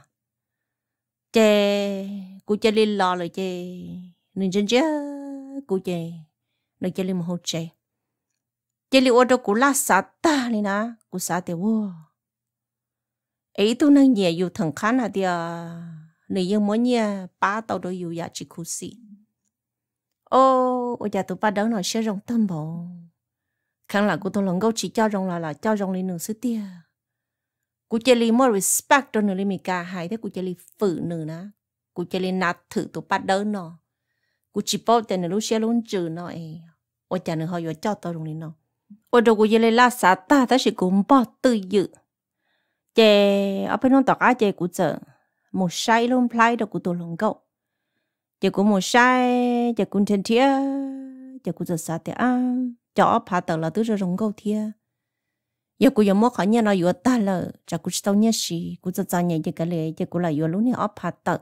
chơi cũ chơi lên lò rồi chơi nên chân chứ cũ chơi nên chơi lên một hồ chơi chơi lên ô tô cũ lá sát ta này nè cũ sát thì wow ấy tôi năng nhẹ dù thằng khán là thì người dân mỗi nhà ba tàu đôi dù giá trị khu xí ô ôi giờ tôi bắt đầu nói sẽ rong tâm bộ khán là của tôi lần gấu chỉ cho rong là là cho rong lên nửa sức tia cô chơi li more respect cho nửa li mình cả hai thế cô chơi li phụ nửa nè cô chơi li nát thử tôi bắt đầu nó cô chỉ bảo tên nửa lúc sẽ luôn trừ nó ấy ôi giờ nửa họ vừa cho tôi rong lên nó ôi đồ cô chơi li la sát ta thế thì cũng bỏ tự dự chè ở bên nông tộc á chè của chợ một sai luôn play đâu của tôi lòng cậu chè của một sai chè của trên thía chè của chợ sao thì à chợ phá tờ là tứ rồi lòng cậu thía giờ của giờ mua khỏi nhà nó vừa ta là chè của tao nhớ gì của chợ nhà chè cái lệ chè của là vừa lúc này ở phá tờ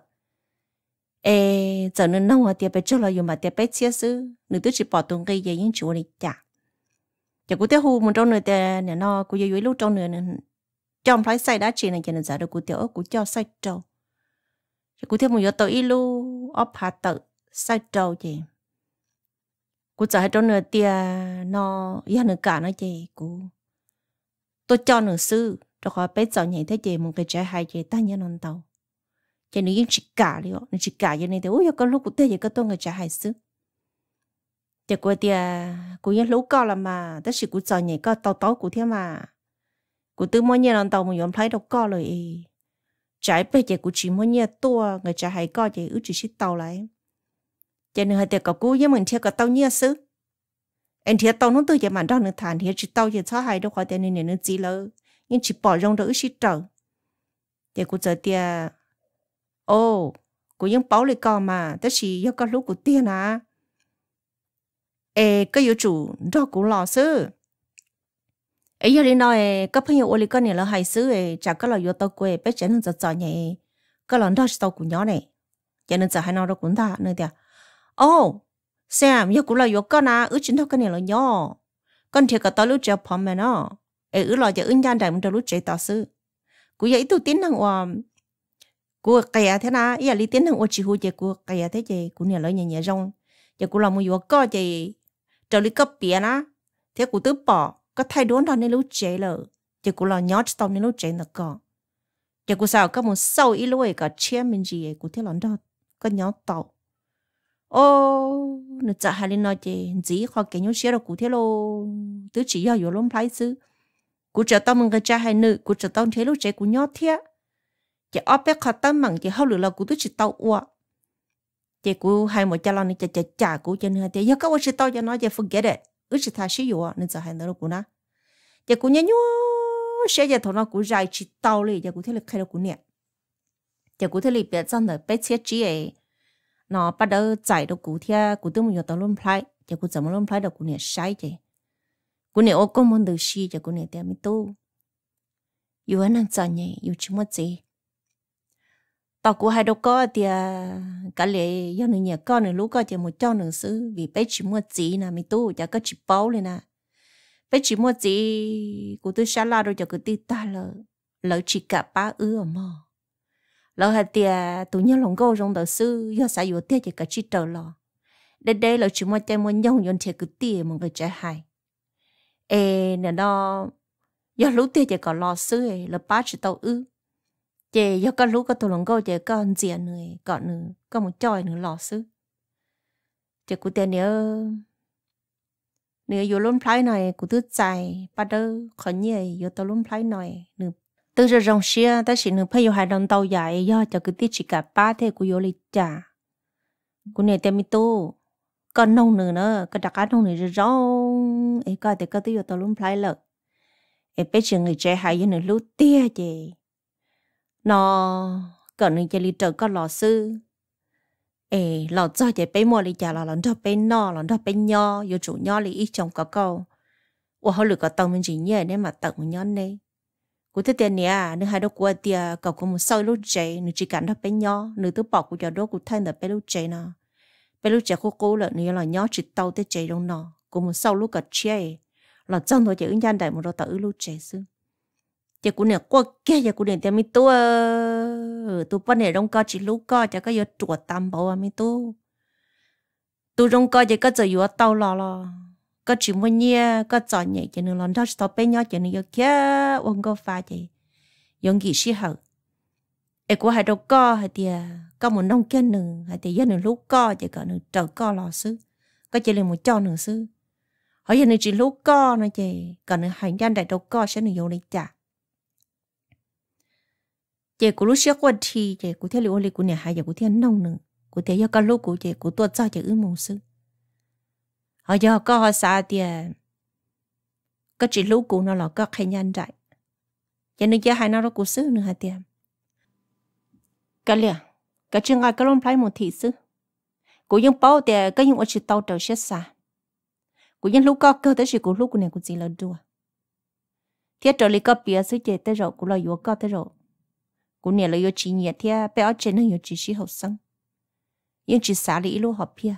ê giờ nên nông ở tiệm bé cho là vừa mà tiệm bé chia sứ nữ tứ chỉ bỏ tuần cây về những chỗ này chả chè của tiệm hù một trong nơi tiệm này nó của giờ vừa lúc trong nơi này trong phải sai đã chỉ là cho nên giờ được cụ tiểu cụ cho sai trâu, cụ thêm một giờ tới lu ốp hạt tự sai trâu chị, cụ giờ trong nửa tia nó yên nửa cả nó chị cụ, tôi cho nửa sư cho họ bé giờ nhảy thế chị một cái trái hai chị ta nhớ non tàu, chị nữ yên chỉ cả đi, nữ chỉ cả cho nên thì ôi có lúc cụ tê vậy có tôi người trái hai sư, chị cụ tia cụ yên lú co là mà, tất sự cụ giờ nhảy có tàu tàu cụ thế mà. Cụ tư mỗi nhà lần đầu mình yếm thấy đâu có rồi trái bây giờ cụ chỉ mỗi nhà tua người trái hay có thì ước chỉ xích tàu lại cho nên hai tiệc cậu cũ với mình theo cả tàu nhà xứ anh theo tàu nó từ giờ mà đó nữa thản thì chỉ tàu giờ sao hay đâu khỏi tiền nên nó chỉ lỡ nhưng chỉ bỏ rong đó ước xích trở thì cụ giờ tiệc ô cụ những bảo lại co mà tất chỉ do có lúc cụ tiền à ê cái yếu chủ đó cụ lò xứ ấy giờ đi nói các朋友我哩个年了还是诶，咋个了有到过被真能在找呢？个人倒是到古鸟呢，真能在还拿到滚大那点。哦 ，Sam 有古了有个呢，而今头个年了鸟，跟贴个道路只旁边呢，诶，而老就人家在们道路只到是， cú giờ ít tu tin năng wa cú cái thế na ý là lý tin năng wa chỉ hú giờ cú cái thế giờ cú nhà lấy nhà nhà rong giờ cú làm một vụ có giờ trở lý cấp bia na thế cú tự bỏ có thay đổi đó nên lúc chế là giờ cú là nhót tao nên lúc chế là có giờ cú sao có một sau ít lúc ấy có chia mình gì cú thế là đó có nhót tao ô nó chả hay nói gì gì họ cái nhau xíu là cú thế lo tứ chỉ do vô lông phải xứ cú chờ tao mừng cái cha hay nữ cú chờ tao thấy lúc chế cú nhót thế giờ ốp bé khó tao mừng giờ hậu lửa là cú tứ chỉ tao uo giờ cú hay một cha lo này chả chả chả cú cho nên giờ có một sự tao cho nó giờ forget it ước chỉ thay sử dụng nên giờ hay nữa cú na giờ cú nhớ nhớ sẽ giờ thằng nó cú dài chỉ taoเลยgiờ cú thấy là khai là cú nè giờ cú thấy là biết rằng là bé chết chỉ ấy nó bắt đầu giải được cú thia cú tôi muốn giờ tao luôn phải giờ cú怎么luôn phải được cú nè sai chứ cú nè ô công môn được xí giờ cú nè để mình tu yêu anh chọn nhỉ yêu chỉ một gì tao cú hay đâu có thì cả lệ do người nhà con người lúc có chỉ một cho người xứ vì bé chỉ một gì nè mình tu giờ có chỉ bao lên nè bé chỉ một gì cú tôi xả la rồi giờ cứ ti ta lợ lợ chỉ cả ba ư mà lỡ hạt tiề tụi nhau lòng câu trong đời sư do sao yêu tiề chỉ cả chỉ trở lò đây đây là chỉ một trái một nhau yon thiệt cứ tiề một người trái hai ê nè đó do lúc tiề chỉ có lò sư ấy là ba chỉ tàu ư chỉ do có lúc có tụi lòng câu chỉ có anh gì người còn nữa có một chòi nữa lò sư chỉ cụ tiề nhớ nhớ yêu luôn phái này cụ thứ dài bắt đầu khỏi nhiều yêu tao luôn phái này nữa từ giờ rong xia ta chỉ nửa phải yêu hai đồng tàu dài do cho cứ tiết chỉ cả ba thế của yêu lịch trả của này tem tu còn nông nữa nữa cái đặc cá nông này rồi rong ấy coi thì có tiêu tàu luôn phải lợ ấy bây giờ người trẻ hay như nửa lú tia gì nó còn người chơi lịch trở có lò sư ấy lò cho chơi bé mua lịch trả là lò cho bé no lò cho bé nho yêu chủ nho lịch ít trong có câu ủa họ lựa có tàu mình chỉ nhớ nên mà tặng một nho này cú thấy tiền nè, nếu hai đứa qua tiền, cậu cũng một sau lúc chạy, nếu chỉ cảm thấy bé nhỏ, nếu tôi bỏ cú cho đó cú thay là bé lúc chạy nào, bé lúc chạy cô cô là nếu là nhỏ chỉ tàu tới chạy đâu nọ, cú một sau lúc cả chạy, là chân thôi chạy ứng gian đại một đôi tàu lúc chạy xứ, chạy cú nè qua kia chạy cú nè tiền mi tôi, tôi bắt nè đông co chỉ lúc co chạy cái giờ chuột tam bảo à mi tôi, tôi đông co chạy cái giờ vừa tàu lò lò. Có chỉ muốn nhia có chọn nhảy cho nên lần đó tao bé nhỏ cho nên yêu kia ông có pha gì dùng gì xí hở ai của hai đâu co hay thì có một nông kia nữa hay thì dân nữa lúc co chỉ có nữa chờ co lò xứ có chỉ là một cho nữa xứ hỏi dân nữa chỉ lúc co nữa chỉ còn nữa hành gian đại đâu co sẽ nữa dùng để trả chỉ của lúc xưa qua thì chỉ của thế liệu li của nhà hai giờ của thế nông nữa của thế do có lúc của chỉ của tôi cho chỉ ư mù xứ họ giờ có họ xa thì có chỉ lúc cụ nó là có khai nhân chạy cho nên giờ hai nó cũng xứ nữa hả tiệm cái liền cái chuyện ai có lông phải một thị xứ cụ dùng bao thì có dùng ở chỉ tàu trở xét xa cụ dùng lúc có cơ tới chỉ cụ lúc của này cụ chỉ là đùa thiết trở lại có bia xứ chế tới rồi cụ là yếu có tới rồi cụ này là yếu chỉ nhiệt thì bé ở trên nó yếu chỉ sĩ học sinh nhưng chỉ xả lý lúc học bia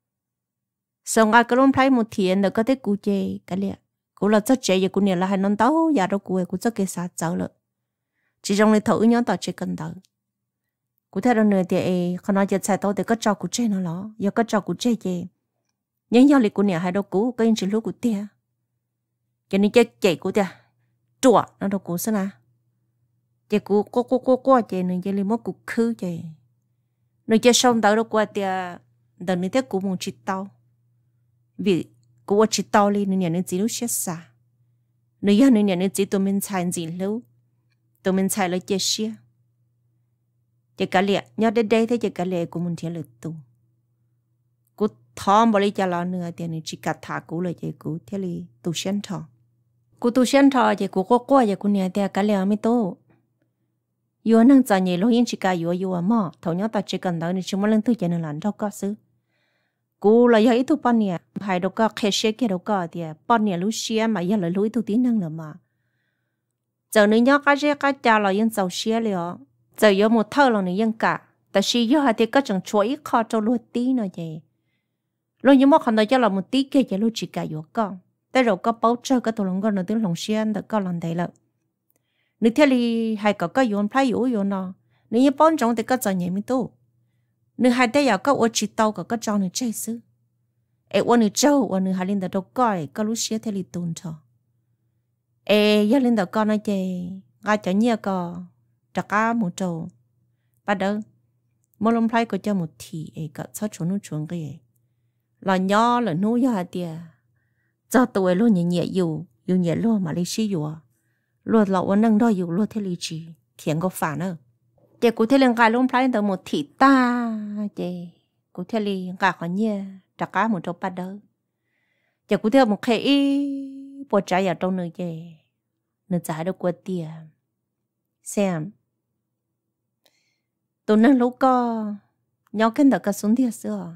xong ai có lông phải một thiện được có thể cụ chế cái liền cụ là rất chế giờ cụ này là hai non tao giờ đâu cụ cụ rất cái xa cháu了chỉ trong này thử nhớ tao chỉ cần tao cụ thấy rằng người thì không nói chuyện sai tao thì có cho cụ chế nó lo giờ có cho cụ chế gì nhưng nhau lịch cụ này hai đâu cụ có những chuyện lúc cụ tia cho nên chế chế cụ tia chùa nó đâu cụ sao na chế cụ cô cô cô cô chế nên chế li mất cụ khứ chế nên chế xong tao đâu qua tia đợt này thế cụ muốn chỉ tao vì cụ chỉ tao li nên nhận chỉ lúc chết xa nên giờ nên nhận chỉ tụi mình xài gì lâu tụi mình xài lấy chế xia chế cả liệt nhớ đến đây thế chế cả liệt của mình thiệt là tu cụ thom bỏ đi cho lo nữa thì nên chỉ cả thả cụ lại chế cụ thiệt là tu sen thọ cụ tu sen thọ chế cụ có qua chế cụ này thì cả liệt mới tu yêu năng trả nhẹ lo yên chỉ cả yêu yêu mà thầu nhớ ta chỉ cần đó nên chúng mình lên thứ chế nên làm đâu có xứ cú là giờ ít tu pan nè hai đâu có khe xe kia đâu có thì pan nè lú xe mà giờ là lú tu tiếng năng nữa mà giờ nữa nhớ cái gì cái cha là yên giàu xe liền giờ giờ một thơ là nữa yên cảแต่是giờ hai thì có chẳng chuối khó cho lú tí nữa vậy lú nhưng mà không nói cho là một tí kia chỉ lú chỉ cả yêu conแต่rồi có bảo trợ cái tụi lòng con nó tiếng lòng xe được có lần đấy là nữ theo li hay có cái yon play yếu yon nó nữ như bọn trong thì có cho nhảy mi tu nữ hai đây giờ có ở chỉ tàu có cái trong nữ chơi xứ ê ở nữ châu ở nữ hai linh đâu coi có lúc xía theo li tuôn cho ê giờ linh đâu con nói chơi ngay cho nhiều có trả cá một trâu bắt đầu một lần play có cho một thì ê có sao chuồn nó chuồn cái là nhỏ là nuôi ya tiệt cho tôi luôn nhẹ nhẹอยู่อยู่nhẹ luôn mà lấy xíอยู่luôn làวันนั่งได้อยู่luôn theo lý trí thiện có phản nữa chị cụ theo liên cái luôn play từ một thị ta chị cụ theo liên cái khó nhẹ trả cá một trâu bắt đầu chị cụ theo một khi bộ trái ở trong nơi chị nơi trái đâu qua tiệt xem tôi năng lúc có nhau khen được cái xuống thiệt xưa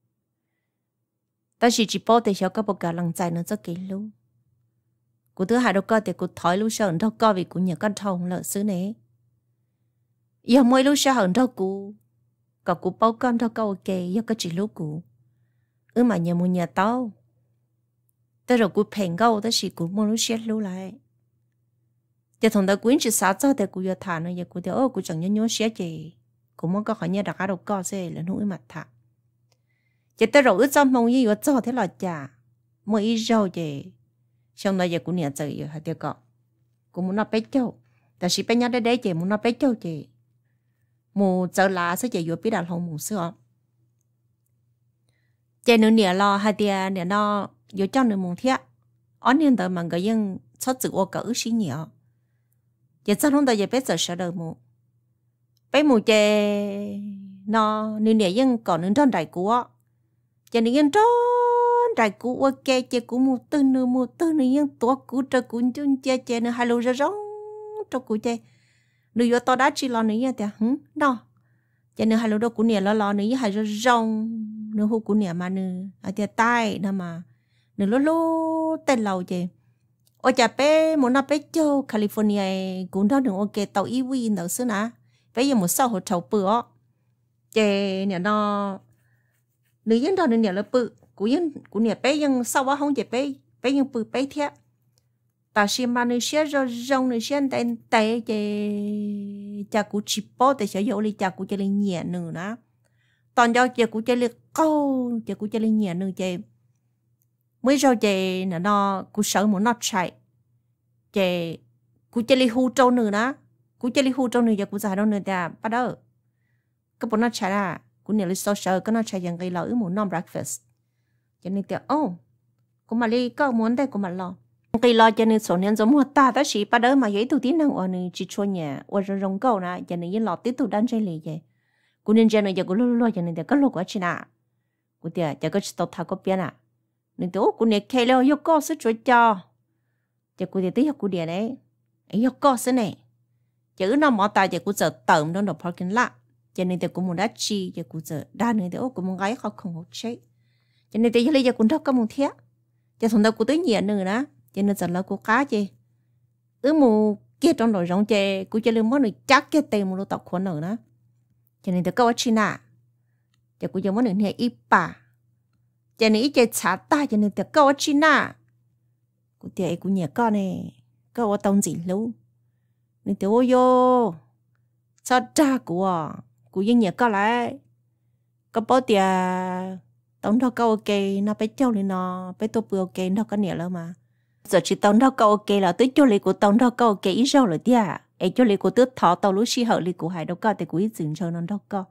ta chỉ chỉ bảo để cho các bộ cả lăng dài nó rất kỹ luôn cụ thứ hai đâu có để cụ thổi lúc sau đâu có vì cụ nhớ con thông lợn xứ này giờ mỗi lúc sau đâu cụ cả cụ bảo con đâu có ok giờ có chỉ lúc cụ ư mà nhớ muốn nhà tao tới rồi cụ phèn câu tới chỉ cụ mỗi lúc xét lúc lại để thằng ta quyến chỉ sát cho để cụ giờ thả nó giờ cụ thì ô cụ chẳng nhớ nhớ xét gì cụ muốn có khỏi nhớ đặt cái đâu có gì là nuôi mặt thả chỉ tới rồi ước trong mong gì ở cho thế là chả mỗi ít rau gì xong rồi giờ cũng nhận chơi rồi hả tiêu cọ cũng muốn nó bé châu tại vì bé nhát đấy đấy chị muốn nó bé châu chị mù giờ lá sẽ chị vừa biết đặt hồng mù sữa chị nữa nè lo hai tia nè nó vừa cho nữa mù thiệt ở nên đời mà người dân xuất tự ô cỡ xí nhở chị sao không đời giờ bé giờ sợ đời mù bé mù chị nó nè nè dân còn nữa trong đại của chị nè dân trong đại cú ok chị cũng một từ nữa một từ nữa nhưng tôi cũng cho cũng chung chị chị nữa hai lô ra rong cho cũng chị nữa yo tôi đã chỉ lo nữa vậy hả đó chị nữa hai lô đó cũng nè lo lo nữa hai ra rong nữa hú cũng nè mà nữa à chị tai nè mà nữa lô lô tên lâu chị ở chả bé muốn nó bé châu California cũng đó được ok tàu e vê đâu xứ nè bây giờ một sau hồ trầu bự chị nè nó nữ dân đó nè là bự cú yên cú nè béยังsau đó không chỉ bé béยังbự bé thiệt ta xem mà nữ xe rồi rong nữ xe tên tệ chị cha cú chỉ bỏ để sử dụng li cha cú chơi li nhẹ nữa nè toàn do chị cú chơi li câu chị cú chơi li nhẹ nữa chị mới rồi chị nè nó cú sợ muốn nó chạy chị cú chơi li hú trâu nữa nè cú chơi li hú trâu nữa chị cú giải đâu nữa ta bắt đầu cái bọn nó chạy ra cú nè li so sợ cái nó chạy dạng cái lẩu muốn non breakfast cho nên thì ô cũng mà đi có muốn đây cũng mà lo cái lo cho nên số年giống một ta đó chỉ bắt đầu mà vậy tụi tin năng ở này chỉ cho nhà ở trong rong câu nè cho nên những lọ tiếp tục đan chơi lì vậy cũng nên cho nên giờ cũng lo lo cho nên thì có lo quá chi nè cũng thì giờ có tàu thang có biển à nên tôi cũng nên kêu lo yêu có sự chơi cho giờ cũng thì tới học cũng đi đấy yêu có sự này giờ nó mỏ tài giờ cũng giờ tầm đó nó parking lot cho nên thì cũng muốn đắt chi giờ cũng giờ đa nữa thì ô cũng muốn gái họ không học chơi cho nên tới giờ cũng đâu có muốn thiết cho thằng đâu cũng tới nhiều nữa nè cho nên giờ là cô cá chứ ứ mù kia trong đội rong chơi cũng chơi lên món này chắc cái tiền một lô tộc khuẩn nữa nè cho nên tới câu chi nà cho cũng chơi món này này ít bà cho nên ít chơi xả ta cho nên tới câu chi nà cũng chơi cũng nhẹ con này câu tông gì luôn nên tới ôi yo sao cha của cũng như nhẹ con lại có bao tiền tông đó câu ok nó bé châu lên nó bé tôi bự ok nó có nhẹ lắm mà giờ chỉ tông đó câu ok là tới chỗ này của tông đó câu ok ít rồi tia ấy chỗ này của tứ thọ tàu lúa xí hở này của hải đâu có thì của ít dừng cho nó đâu có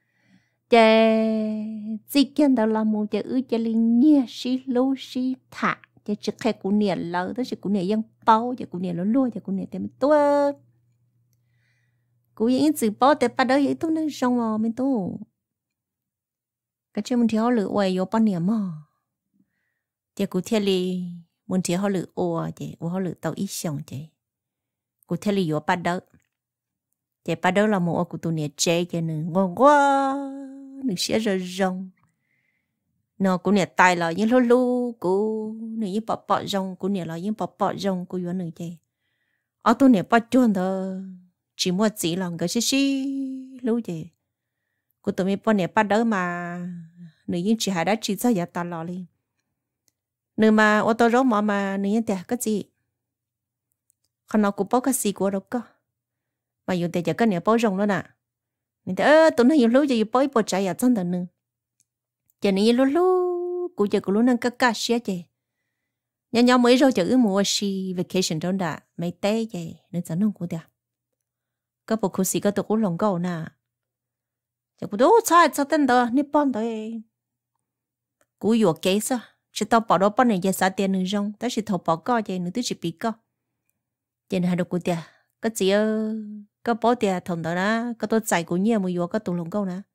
chè chỉ kiến đâu là một chè ư chè linh nhẹ xí lúa xí thả chè chỉ khai của nhẹ lỡ tới chỉ của nhẹ yang bao chè của nhẹ nó lôi chè của nhẹ thì mình tua của những sự bao thì bắt đầu những tôi nói xong rồi mình tu cái chuyện mình theo lựa ôi vô bao nhiêu mà chè của theo li muốn theo họ lựa ôi chè của họ lựa tàu ít xong chè của theo li vô bắt đầu chè bắt đầu là một của tôi nhẹ chè chè nữa ngon quá được xé rồi rong nó của nhẹ tài là những lô lô của những những bọt bọt rong của nhẹ là những bọt bọt rong của vô nữa chè ở tôi nhẹ bắt chuồn thôi chỉ mua chỉ lòng cái xí xí lâu chè của tụi mình bọn này bắt đầu mà nữ những chị hai đã chỉ cho nhà ta lo đi nữ mà ô tô rốt mà mà nữ những tiền cái gì Còn nó cũng bao cái gì của đâu có mà dùng để cho cái này bao rong nữa nè nên thế tụi nó dùng lúa cho dùng bao bao trái à chân tận nữa cho nên lúa lúa cũng cho cũng lúa năng các cá xía chứ nhà nhau mới rồi cho ước mùa si vacation trong đã mấy té chứ nên dẫn nó cũng được các bộ khu sĩ các tụi cũng lòng cầu nè cho cũng đâu sai sao tên đó nếp bọn đấy cũng yêu kế sao chỉ tao bỏ đó bọn này giờ sao tiền nữa rong ta chỉ thầu bỏ co chứ nữa tôi chỉ bị co cho nên hai đứa cũng được cái gì ơ cái bỏ tiền thằng đó nè cái tôi chạy cũng nhiều mà yêu cái tụi lòng cầu nè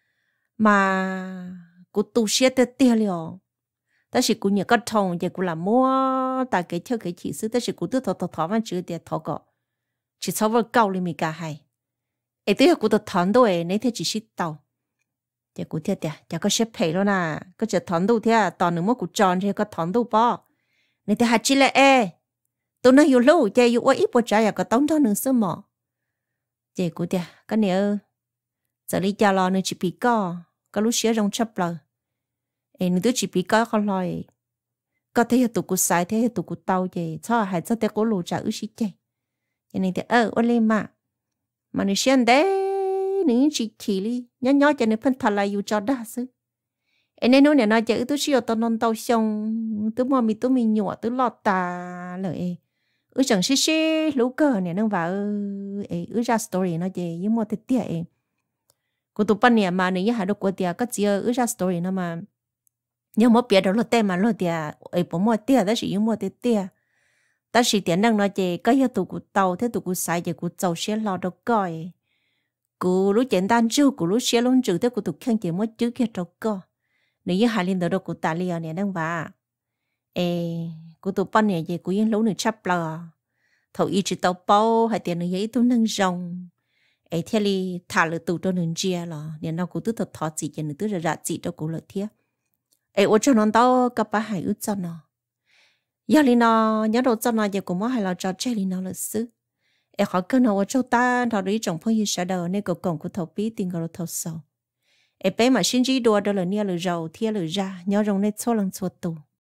mà cũng tu sửa tới tiền liền ta chỉ cũng nhiều cái thằng giờ cũng làm mua tại cái theo cái chỉ số ta chỉ cũng tự thọ thọ thọ mà chữ tiền thọ cọ chỉ sau vừa cao lên mình cả hai ấy tôi cũng tự thằng đâu ấy nếu thế chỉ ship tàu giờ cũng thế đấy giờ có ship pay rồi nè có chỉ thằng đâu thế toàn nữa mà cũng tròn thì có thằng đâu bỏ nếu thế hạt chỉ là ê tôi nói yêu lâu giờ yêu ít bữa trái có tống đó nữa sao mà giờ cũng thế cái này giờ đi chơi lo nữa chỉ bị co cái lúc xưa trong chấp lời ê nữa tôi chỉ bị co không lời có thể tụi cô sai thế tụi cô tao vậy sao hay sao thế cô lù trả ước gì vậy cho nên thì ờ ôn lên mà mà nếu xem đấy nếu chỉ chỉ đi nhớ nhớ cho nên phân thật là yêu cho đa số em nên nói nói chứ tôi siêu tao non tao xong tôi mà mi tôi mi nhọ tôi lọt ta lợi ước chẳng xí xí lú cờ này nó vào ước ra story nó gì nhưng mà thật tiệt cô tụi bạn này mà nếu như hai đứa cô tiệt có gì ước ra story nó mà nhưng mà biết đâu là tên mà lo tiệt ấy bố mua tiệt đó chỉ nhưng mà tiệt tiệt ta chỉ tiền năng nói gì cái giờ tụi cô tàu thế tụi cô sai giờ cô giàu xe lo đâu coi cô lúc简单chú cô lúc xe luôn chú thế cô tụi khen chỉ mới chứ kia đâu coi nếu như hai linh đó đâu cô ta liền này đang vào ê cô tụi bạn này gì cô yên lâu nữa chấp là thầu ý chỉ tàu bao hay tiền nữa ấy tôi nâng rong ê thế li thả lửa tụi tôi nâng chia là nên nó cô tụi thật thọ gì cho nên tụi ra gì đâu cô lợi thiệt ê ở cho nó tao các bạn hãy ước cho nó giờ li nó nhớ đâu cho nó giờ cũng mới hay là cho chơi li nó là xứ em hỏi cái nào ở châu ta thọ đi trồng phong như sao đâu nên cầu cổng của thầu bí tiền gọi là thầu sầu em bé mà xin chỉ đùa đó là nia lửa dầu thia lửa ra nhớ rồng nên số lần số tù